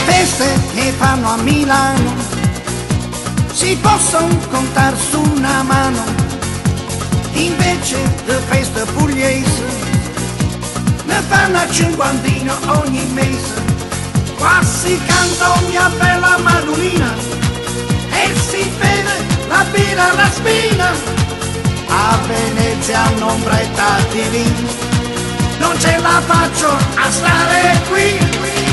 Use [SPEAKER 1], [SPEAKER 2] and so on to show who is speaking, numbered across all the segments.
[SPEAKER 1] feste che fanno a Milano si possono contare su una mano, invece le feste pugliesi ne fanno a cinquantina ogni mese. Qua si canta mia bella Madonnina e si vede la birra alla spina. A Venezia un'ombretta di vino, non ce la faccio a stare qui.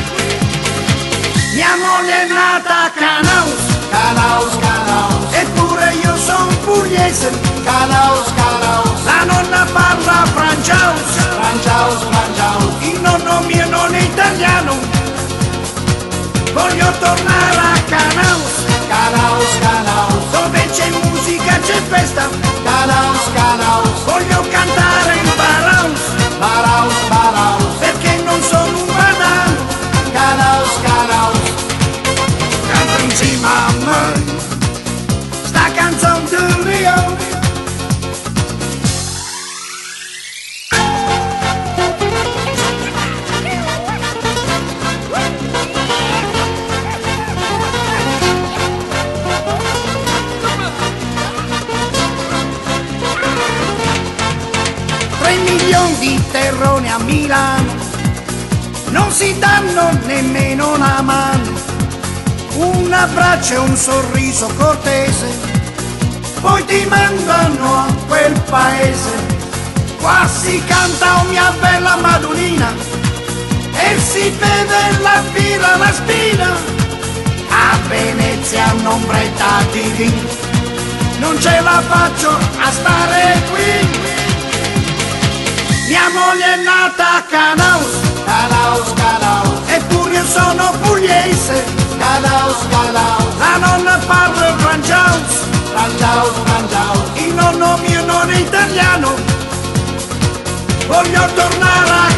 [SPEAKER 1] Mia moglie è nata a Canaus,
[SPEAKER 2] Canaus, Canaus,
[SPEAKER 1] eppure io son pugliese.
[SPEAKER 2] Canaus, Canaus,
[SPEAKER 1] La nonna parla franciaus,
[SPEAKER 2] Frangiaus, Frangiaus,
[SPEAKER 1] il nonno mio non è italiano. Voglio tornare a Canaus,
[SPEAKER 2] Canaus, Canaus,
[SPEAKER 1] dove c'è musica, c'è festa.
[SPEAKER 2] Canaus, Canaus,
[SPEAKER 1] Voglio cantare il Baraus,
[SPEAKER 2] Baraus, Baraus,
[SPEAKER 1] perché non sono un banano.
[SPEAKER 2] Canaus, Canaus,
[SPEAKER 1] Canta insieme a me sta canzone del Rio. 3 milioni di terroni a Milano non si danno nemmeno una mano, un abbraccio e un sorriso cortese, poi ti mandano a quel paese. Qua si canta mia bella Madonnina e si vede la birra alla spina. A Venezia un'ombretta di vino, non ce la faccio a stare qui. Mia moglie è nata a Canaus,
[SPEAKER 2] Canaus, Canaus,
[SPEAKER 1] eppure io sono pugliese.
[SPEAKER 2] Canaus, Canaus,
[SPEAKER 1] La nonna parla franciaus,
[SPEAKER 2] Frangiaus, Frangiaus,
[SPEAKER 1] il nonno mio non è italiano. Voglio tornare a